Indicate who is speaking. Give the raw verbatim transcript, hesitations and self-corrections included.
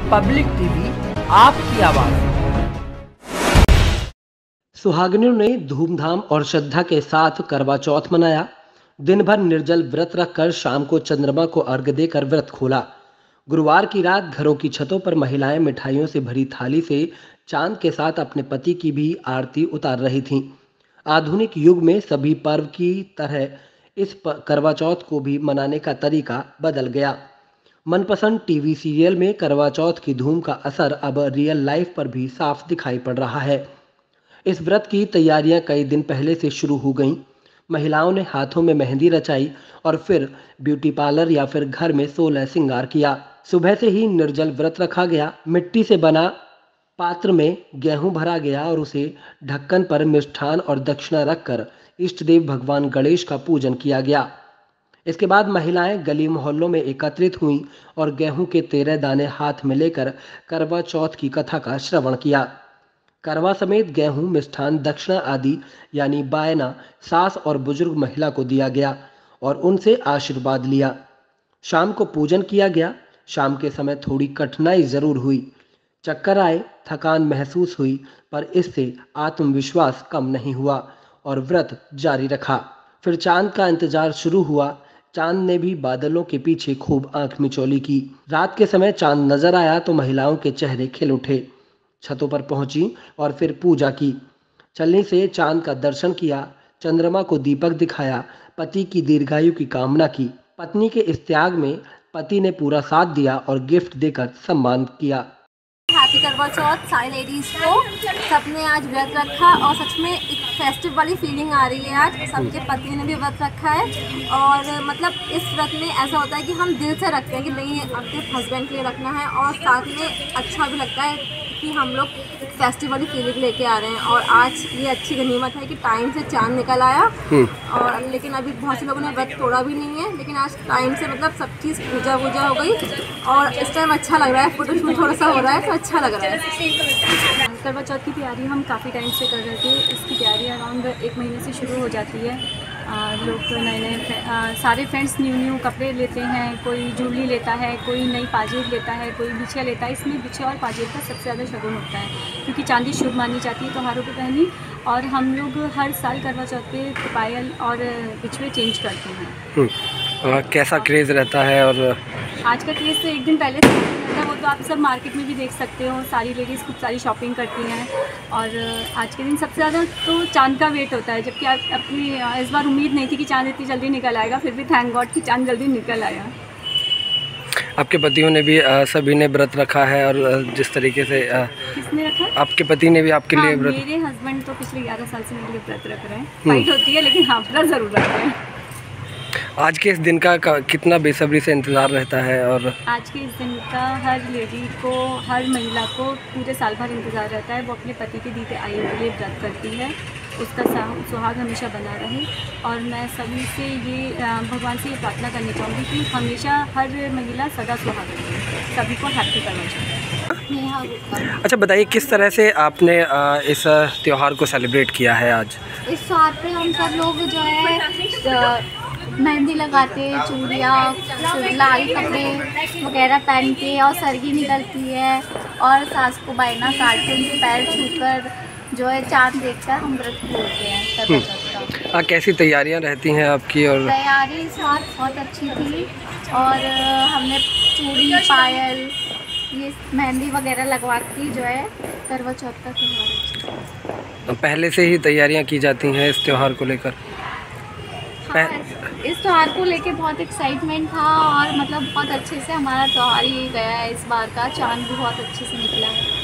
Speaker 1: Public TV, आपकी आवाज। सुहागिनों ने धूमधाम और श्रद्धा के साथ करवा चौथ मनाया। दिन भर निर्जल व्रत रखकर शाम को चंद्रमा को अर्घ्य देकर व्रत खोला। गुरुवार की रात घरों की छतों पर महिलाएं मिठाइयों से भरी थाली से चांद के साथ अपने पति की भी आरती उतार रही थीं। आधुनिक युग में सभी पर्व की तरह इस करवा चौथ को भी मनाने का तरीका बदल गया। मनपसंद टीवी सीरियल में करवा चौथ की धूम का असर अब रियल लाइफ पर भी साफ दिखाई पड़ रहा है। इस व्रत की तैयारियां कई दिन पहले से शुरू हो गईं। महिलाओं ने हाथों में मेहंदी रचाई और फिर ब्यूटी पार्लर या फिर घर में सोलह श्रृंगार किया। सुबह से ही निर्जल व्रत रखा गया। मिट्टी से बना पात्र में गेहूं भरा गया और उसे ढक्कन पर मिष्ठान और दक्षिणा रखकर इष्ट देव भगवान गणेश का पूजन किया गया। इसके बाद महिलाएं गली मोहल्लों में एकत्रित हुईं और गेहूं के तेरह दाने हाथ में लेकर करवा चौथ की कथा का श्रवण किया। करवा समेत गेहूं, मिष्ठान, दक्षिणा आदि यानी बायना सास और बुजुर्ग महिला को दिया गया और उनसे आशीर्वाद लिया। शाम को पूजन किया गया। शाम के समय थोड़ी कठिनाई जरूर हुई, चक्कर आए, थकान महसूस हुई, पर इससे आत्मविश्वास कम नहीं हुआ और व्रत जारी रखा। फिर चांद का इंतजार शुरू हुआ। चांद ने भी बादलों के पीछे खूब आंख मिचौली की। रात के समय चांद नजर आया तो महिलाओं के चेहरे खिल उठे। छतों पर पहुंची और फिर पूजा की। चलनी से चांद का दर्शन किया, चंद्रमा को दीपक दिखाया, पति की दीर्घायु की कामना की। पत्नी के इस त्याग में पति ने पूरा साथ दिया और गिफ्ट देकर सम्मान किया।
Speaker 2: हैप्पी करवा चौथ सारी लेडीज़ को। सबने आज व्रत रखा और सच में एक फेस्टिव वाली फीलिंग आ रही है। आज सबके पति ने भी व्रत रखा है और मतलब इस व्रत में ऐसा होता है कि हम दिल से रखते हैं कि नहीं अपने हस्बैंड के लिए रखना है और साथ में अच्छा भी लगता है कि हम लोग फेस्टिव वाली फीलिंग लेके आ रहे हैं। और आज ये अच्छी गनीमत है कि टाइम से चांद निकल आया और लेकिन अभी बहुत से लोगों ने व्रत तोड़ा भी नहीं है, लेकिन आज टाइम से मतलब सब चीज़ पूजा वूजा हो गई और इस टाइम अच्छा लग रहा है। फोटोशूट थोड़ा सा हो रहा है तो अच्छा लग रहा है।
Speaker 3: करवा चौथ की तैयारी हम काफ़ी टाइम से कर रहे थे। इसकी तैयारी अराउंड एक महीने से शुरू हो जाती है। आ, लोग नए नए सारे फ्रेंड्स न्यू न्यू कपड़े लेते हैं। कोई ज्वेलरी लेता है, कोई नई पाजेब लेता है, कोई बिछिया लेता है। इसमें बिछिया और पाजेब का सबसे ज़्यादा शगुन होता है क्योंकि चांदी शुभ मानी जाती है त्योहारों पे पहनी। और हम लोग हर साल करवा चौथ पे पायल और बिछुए चेंज करते हैं।
Speaker 4: आ, कैसा क्रेज़ रहता है? और
Speaker 3: आज का क्रेज़ तो एक दिन पहले से रहता है, वो तो आप सब मार्केट में भी देख सकते हो। सारी लेडीज़ खूब सारी शॉपिंग करती हैं और आज के दिन सबसे ज़्यादा तो चांद का वेट होता है। जबकि अपनी इस बार उम्मीद नहीं थी कि चांद इतनी जल्दी निकल आएगा, फिर भी थैंक गॉड कि चांद जल्दी निकल आया।
Speaker 4: आपके पतियों ने भी आ, सभी ने व्रत रखा है और जिस तरीके से आ,
Speaker 3: किसने रखा?
Speaker 4: आपके पति ने भी आपके
Speaker 3: हाँ,
Speaker 4: लिए व्रत।
Speaker 3: मेरे हस्बैंड तो पिछले ग्यारह साल से मेरे लिए व्रत रख रहे हैं। फाइट होती है लेकिन हाँ व्रत ज़रूर रख रहे हैं।
Speaker 4: आज के इस दिन का कितना बेसब्री से इंतज़ार रहता है? और
Speaker 3: आज के इस दिन का हर लेडी को, हर महिला को पूरे साल भर इंतज़ार रहता है। वो अपने पति के दीते आयु के लिए व्रत करती है, उसका सुहाग हमेशा बना रहे। और मैं सभी से ये भगवान से ये प्रार्थना करनी चाहूँगी कि हमेशा हर महिला सदा सुहाग रहे। सभी को हैप्पी करना चाहिए।
Speaker 4: अच्छा बताइए, किस तरह से आपने इस त्यौहार को सेलिब्रेट किया है आज?
Speaker 2: इस त्यौहार पे हम सब लोग जो है मेहंदी लगाते, चूड़ियाँ, लाल कपड़े वगैरह पहन के और सरगी निकलती है और सास को बायना काट के उनके पैर छूकर जो है चांद देखकर हम व्रत खोलते हैं करवा चौथ का।
Speaker 4: कैसी तैयारियां रहती हैं आपकी? और
Speaker 2: तैयारी इस बार बहुत अच्छी थी और हमने चूड़ी, पायल, ये मेहंदी वगैरह लगवा के जो है करवा चौथ का त्यौहार।
Speaker 4: पहले से ही तैयारियां की जाती हैं इस त्यौहार को लेकर?
Speaker 2: हाँ, इस त्यौहार को लेके बहुत एक्साइटमेंट था और मतलब बहुत अच्छे से हमारा त्यौहार ही गया है। इस बार का चांद भी बहुत अच्छे से निकला है।